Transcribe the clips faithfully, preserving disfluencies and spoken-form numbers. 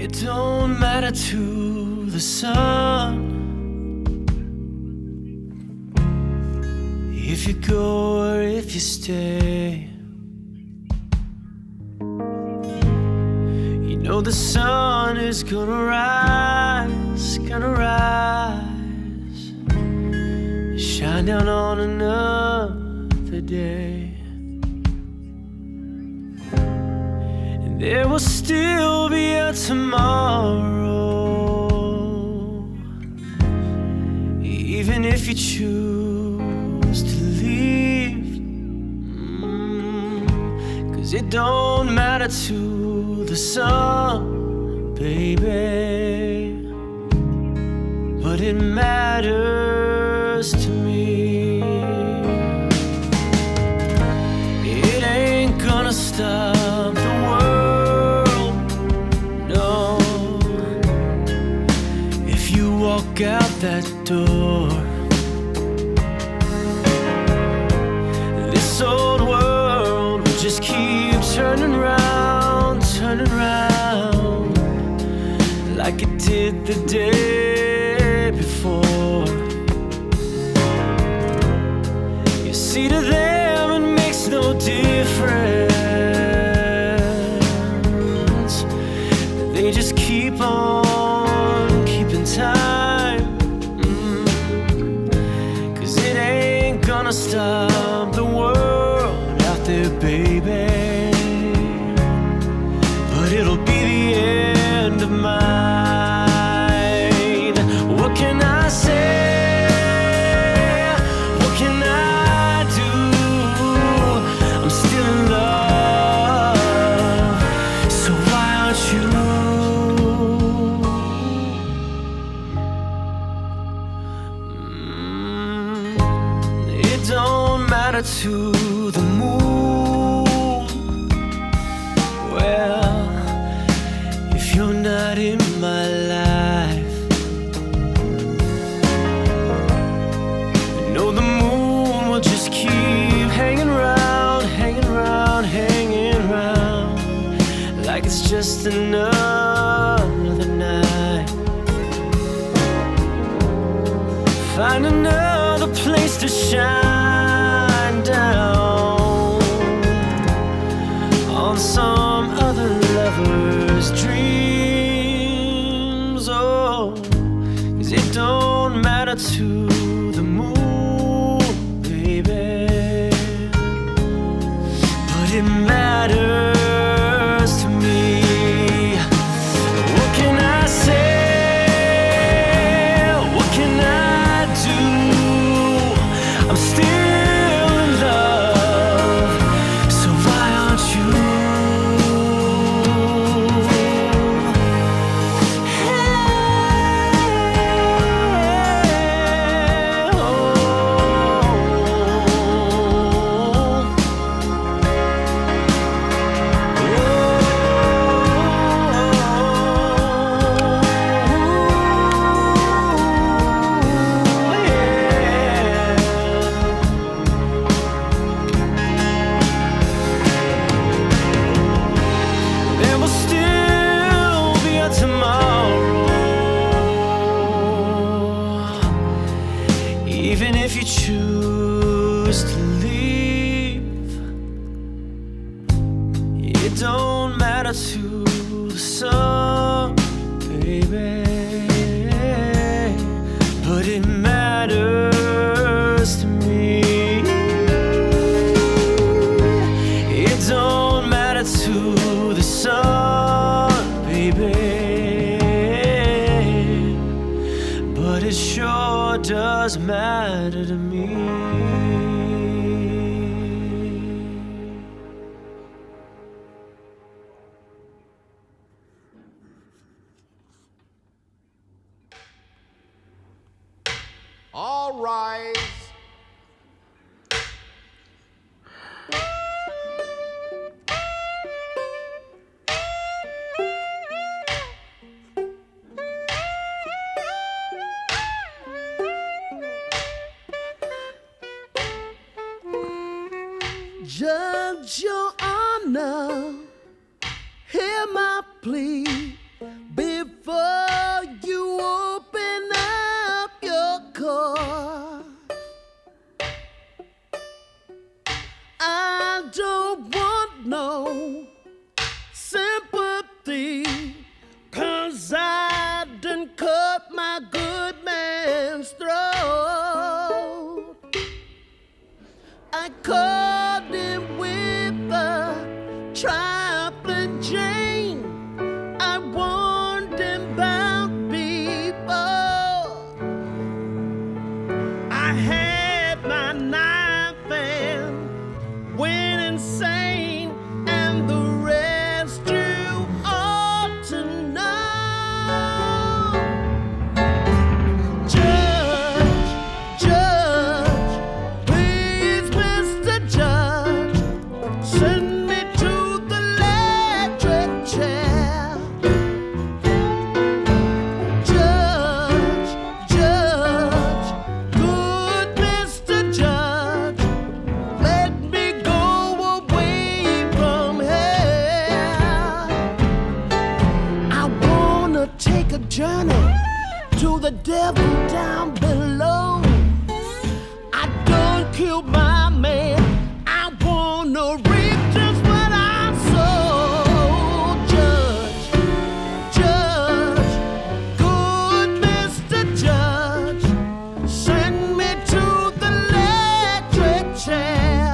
It don't matter to the sun if you go or if you stay. You know the sun is gonna rise, gonna rise, shine down on another day. And there will still be a tomorrow, even if you choose to leave. mm, Cause it don't matter to the sun, baby, but it matters to me. It ain't gonna stop the world, no, if you walk out that door. This old world will just keep turning round, turning round, like it did the day before. You see, to them it makes no difference. They just keep on keeping time. mm. Cause it ain't gonna stop the world out there, baby, but it'll be the end of mine. What can I say? What can I do? I'm still in love, so why aren't you? Mm, it don't matter to the moon. Well, if you're not in my life, no, the moon will just keep hanging around, hanging around, hanging around, like it's just another night. Find another place to shine down on some other lover's dreams. Oh, cause it don't matter to the moon, baby, but it matters to me. What can I say? What can I do? I'm still in love, so why aren't you? There will still be a tomorrow, even if you choose to leave. It don't matter to the sun, baby, but it matters to me. It don't matter to the sun, baby, but it sure does matter to me. All rise. Judge, your honor, hear my plea. sympathy, 'cause I done cut my good man's throat. I caught him with a trifling Jane. I warned him about before. I had my knife and went insane, and the rest you ought to know. Judge, judge, please, Mister Judge, send me to the electric chair. Judge, judge, good Mister Judge, let me go away from here. I wanna take a journey to the devil down below. I done killed my man. I wanna reap just what I sow. Judge, judge, good Mister Judge, send me to the electric chair.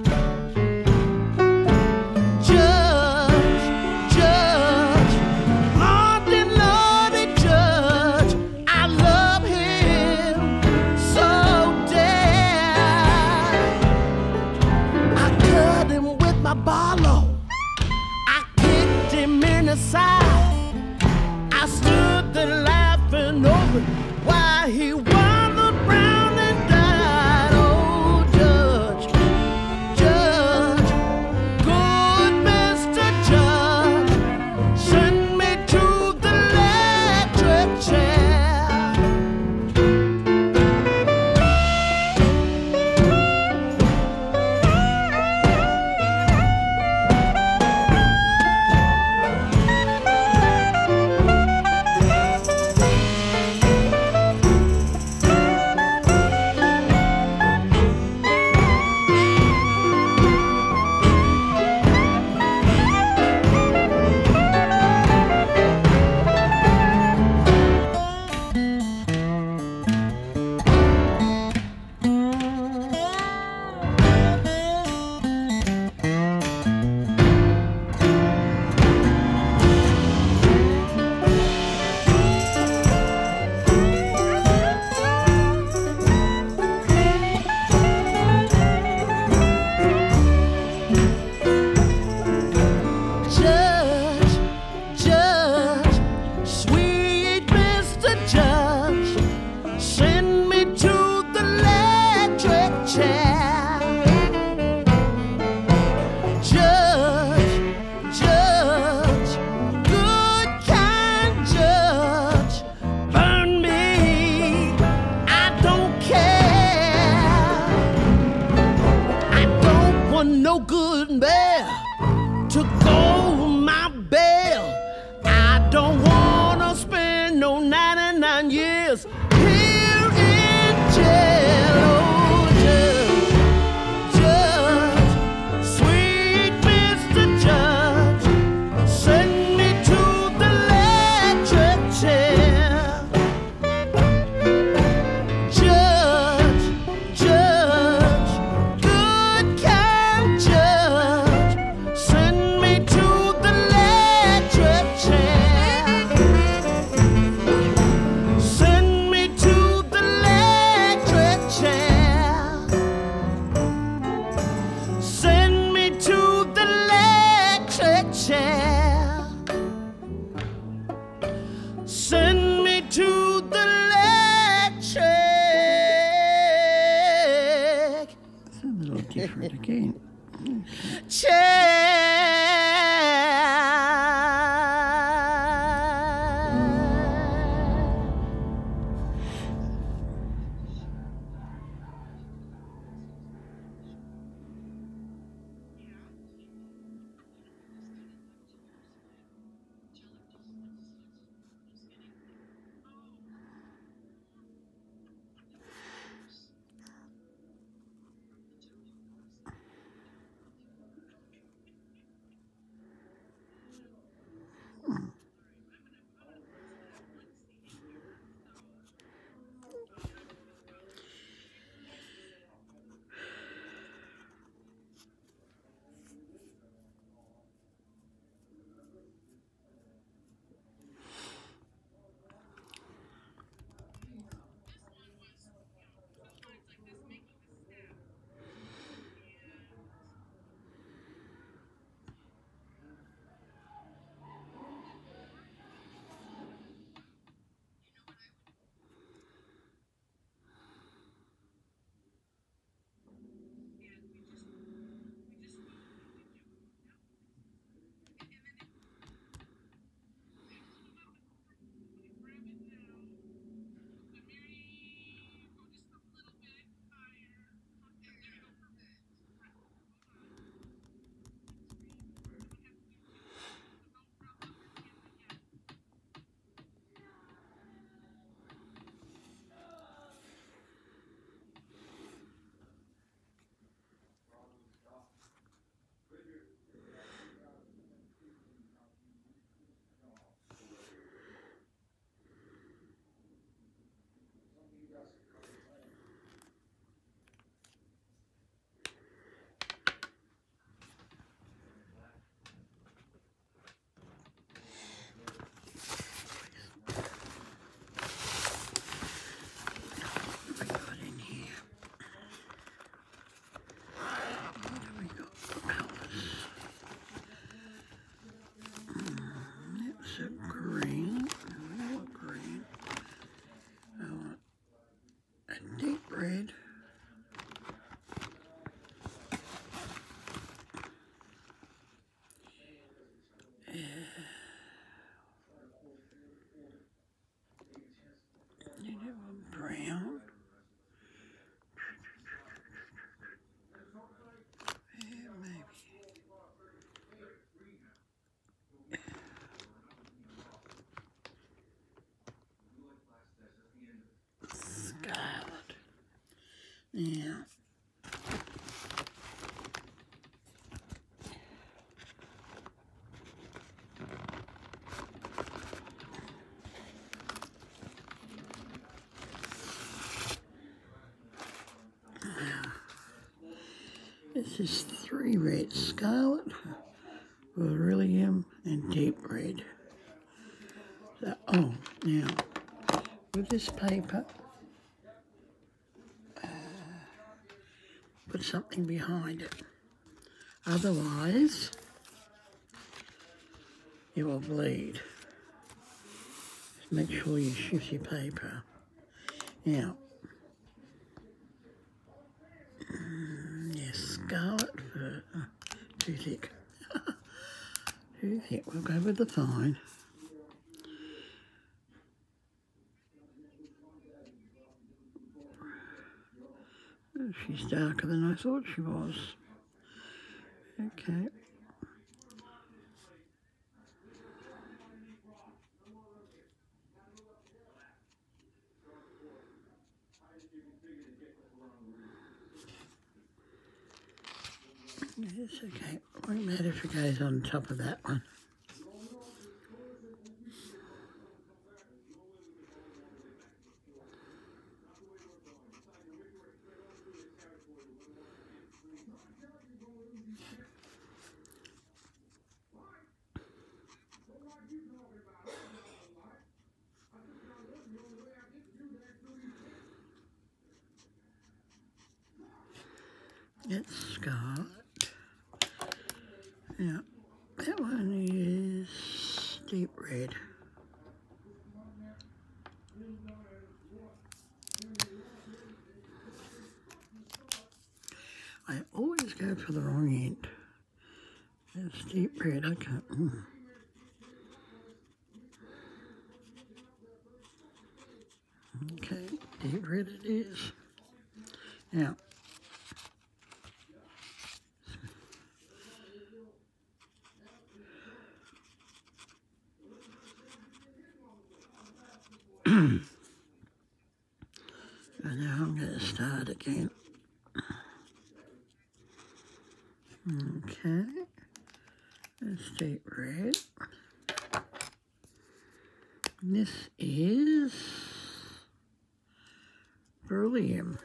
Judge, judge, Lordy, Lordy, Judge, I love him so dear. I cut him with my barlow. I kicked him in the side. I stood there laughing over while he wallowed round and died. Oh, Judge, Judge, good Mister Judge, send me to the electric chair. Judge, judge, sweet Mister Judge, send me to the electric chair. Judge, judge, good kind judge, burn me, I don't care. I don't want no good man to go my bail. I don't wanna spend no ninety-nine years here in jail. Oh, Judge, Judge, sweet Mister Judge, send me to the electric chair. Judge, judge, good kind judge, send me to the electric chair. Send me to the electric chair. Send me to the electric chair. Send me to the electric It's a little different again. chair. green. I want green. I want a deep red. Brown. Yeah, maybe. Scarlet. Yeah. This is three reds: scarlet, beryllium, and deep red. So, oh, now, with this paper, uh, put something behind it. Otherwise, it will bleed. Just make sure you shift your paper. Now, scarlet, uh, too thick. Too thick. We'll go with the fine. She's darker than I thought she was. Okay. It's okay. Won't matter if it goes on top of that one. It's scarlet. Yeah, that one is deep red. I always go for the wrong end. It's deep red, I can't. Mm. Okay, deep red it is. Now, and now I'm going to start again. Okay, that's deep red. And this is beryllium.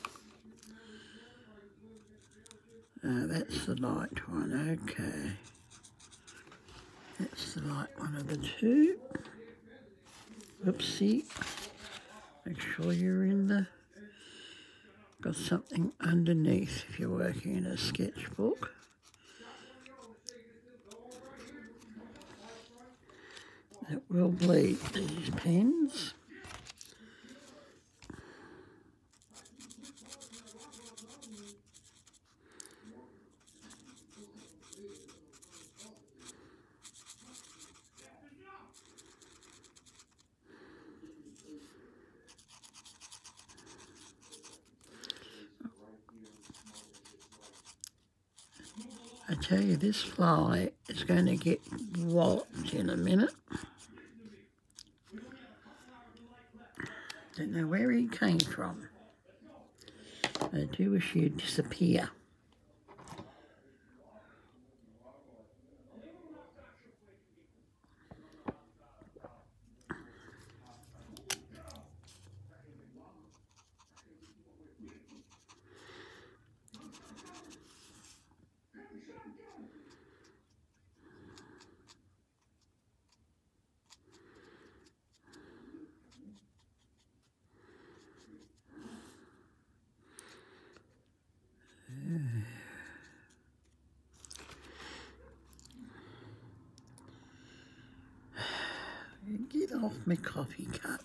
Uh, that's the light one, okay. That's the light one of the two. Oopsie. Make sure you're in the, got something underneath if you're working in a sketchbook. It will bleed these pens. I tell you, this fly is going to get walloped in a minute. Don't know where he came from. I do wish he'd disappear. Get off my coffee cup.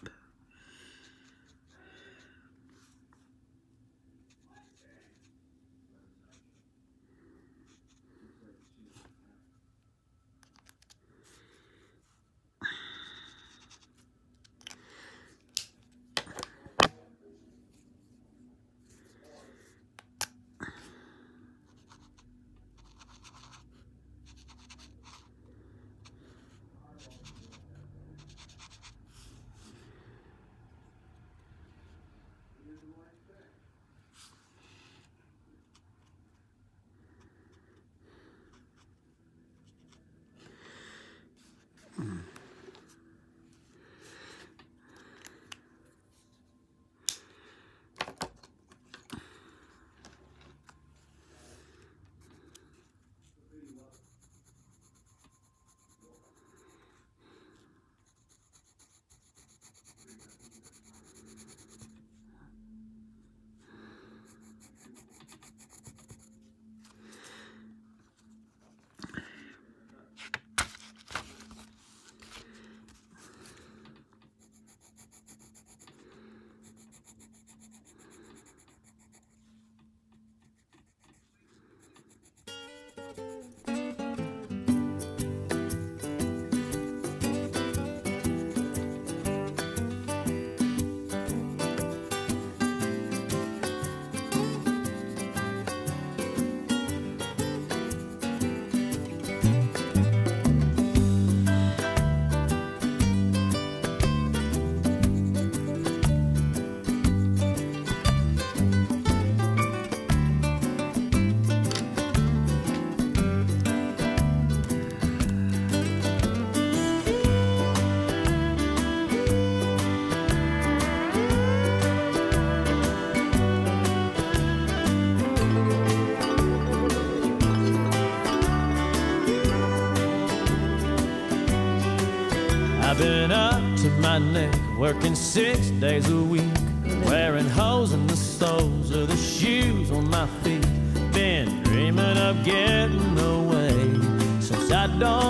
I've been up to my neck, working six days a week, wearing holes in the soles of the shoes on my feet. Been dreaming of getting away since I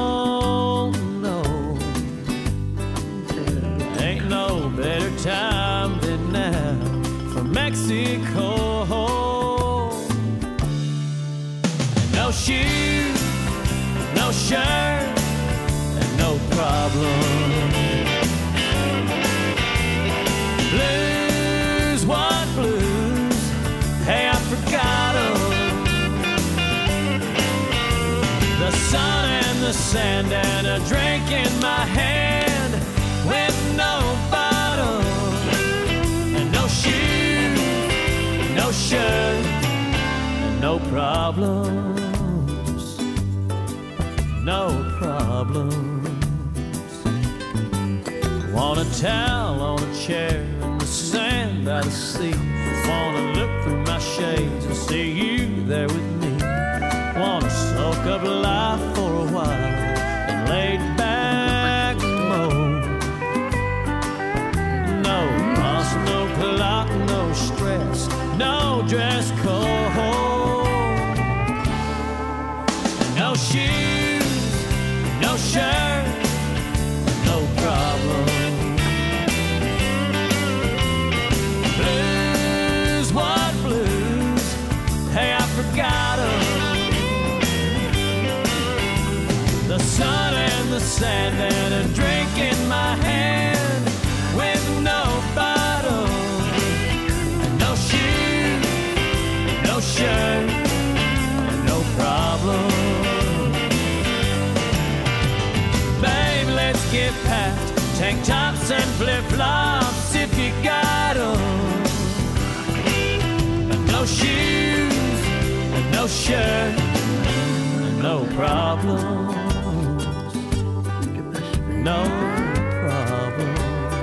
don't know. Ain't no better time than now for Mexico. No shoes, no shirt, no problem. Blues, what blues? Hey, I forgot 'em. The sun and the sand and a drink in my hand with no bottle. And no shoes, no shirt, and no problems. No problems. Want a towel on a chair in the sand by the sea. Wanna look through my shades and see you there with me. Wanna soak up life for a while and lay back mode. No boss, no clock, no stress, no dress code. No shoes, no shirt, no problem. Blues, what blues? Hey, I forgot 'em. The sun and the sand and a drink in my hand with no bottle. And no shoes, no shirt, no problem. Get packed, tank tops and flip-flops if you got 'em. No shoes, no shirt, no problems. No problems.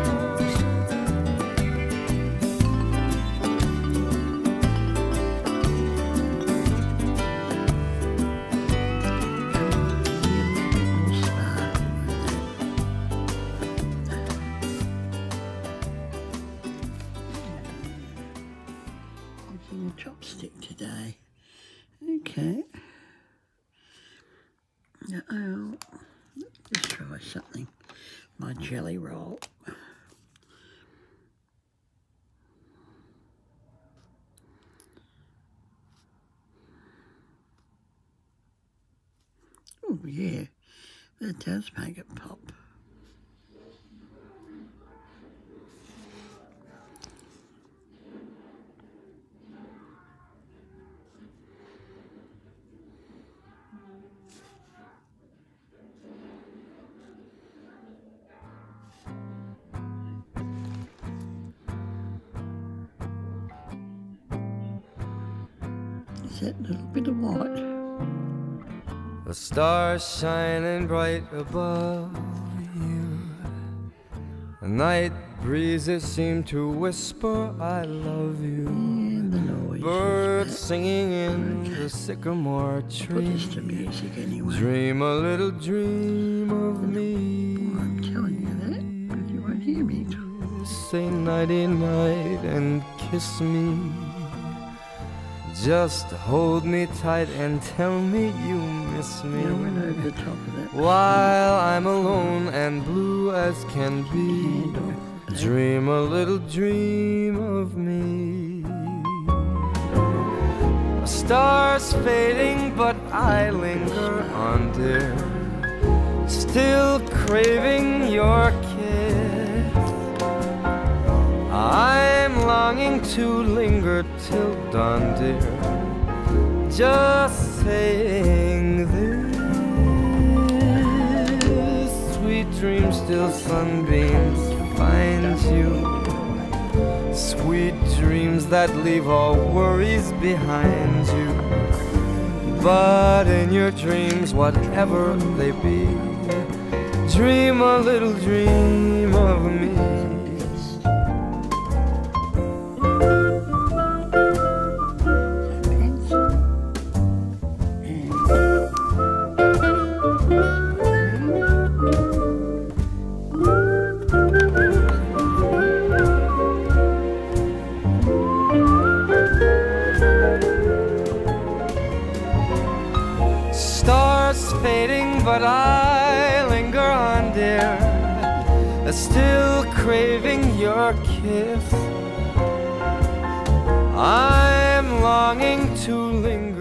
Chopstick today. Okay. Now I'll just try something my jelly roll. Oh yeah, that does make it pop. Is that little bit of white? The stars shining bright above you. The night breezes seem to whisper, I love you. And the noise. Birds singing in the sycamore Put tree. this to music anyway. Dream a little dream of me. Well, I'm telling you that, but you won't hear me. Say nighty night and kiss me. Just hold me tight and tell me you miss me. Yeah, I went over the top of that. While I'm alone and blue as can be, dream a little dream of me. A star's fading, but I linger on, dear, still craving your kiss. I'm longing to linger till dawn, dear, just saying this. Sweet dreams till sunbeams find you. Sweet dreams that leave all worries behind you. But in your dreams, whatever they be, dream a little dream of me. Stars fading, but I linger on, dear, still craving your kiss. I'm longing to linger